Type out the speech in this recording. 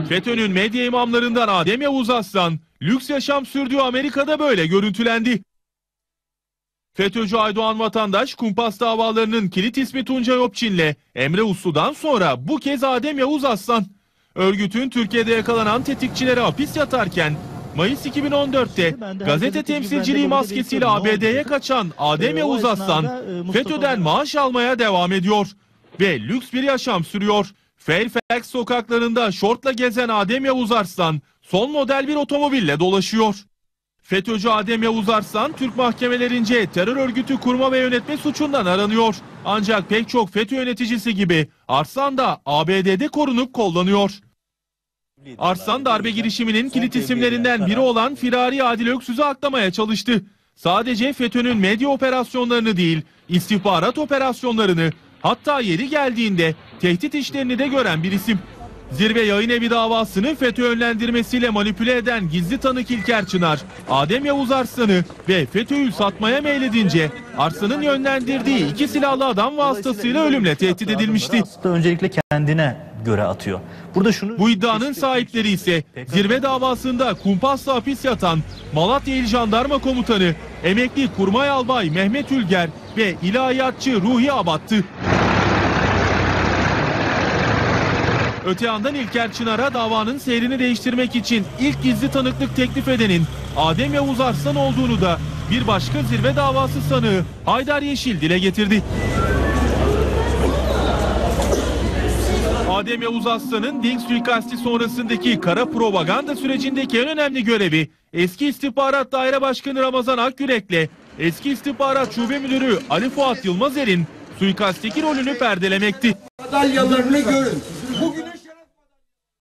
FETÖ'nün medya imamlarından Adem Yavuz Aslan, lüks yaşam sürdüğü Amerika'da böyle görüntülendi. FETÖ'cü Aydoğan Vatandaş, kumpas davalarının kilit ismi Tuncay Opçin'le Emre Uslu'dan sonra bu kez Adem Yavuz Aslan. Örgütün Türkiye'de yakalanan tetikçilere hapis yatarken Mayıs 2014'te gazete temsilciliği maskesiyle ABD'ye kaçan Adem Yavuz Aslan, FETÖ'den maaş almaya devam ediyor ve lüks bir yaşam sürüyor. Fairfax sokaklarında şortla gezen Adem Yavuz Arslan son model bir otomobille dolaşıyor. FETÖ'cü Adem Yavuz Arslan, Türk mahkemelerince terör örgütü kurma ve yönetme suçundan aranıyor. Ancak pek çok FETÖ yöneticisi gibi Arslan da ABD'de korunup kollanıyor. Arslan, darbe girişiminin kilit isimlerinden biri olan Firari Adil Öksüz'ü aklamaya çalıştı. Sadece FETÖ'nün medya operasyonlarını değil, istihbarat operasyonlarını, hatta yeri geldiğinde tehdit işlerini de gören bir isim. Zirve Yayınevi davasını FETÖ yönlendirmesiyle manipüle eden gizli tanık İlker Çınar, Adem Yavuz Arslan'ı ve FETÖ'yü satmaya meyledince Arslan'ın yönlendirdiği iki silahlı adam vasıtasıyla ölümle tehdit edilmişti. Öncelikle kendine göre atıyor. Bu iddianın sahipleri ise zirve davasında kumpasla hapis yatan Malatya İl Jandarma Komutanı, emekli Kurmay Albay Mehmet Ülger ve ilahiyatçı Ruhi Abat'tı. Öte yandan İlker Çınar'a davanın seyrini değiştirmek için ilk gizli tanıklık teklif edenin Adem Yavuz Arslan olduğunu da bir başka zirve davası sanığı Haydar Yeşil dile getirdi. Adem Yavuz Arslan'ın Dink suikasti sonrasındaki kara propaganda sürecindeki en önemli görevi eski İstihbarat Daire Başkanı Ramazan Akgürek'le eski İstihbarat Şube Müdürü Ali Fuat Yılmazer'in suikastteki rolünü perdelemekti. Madalyalarını görün. Bugün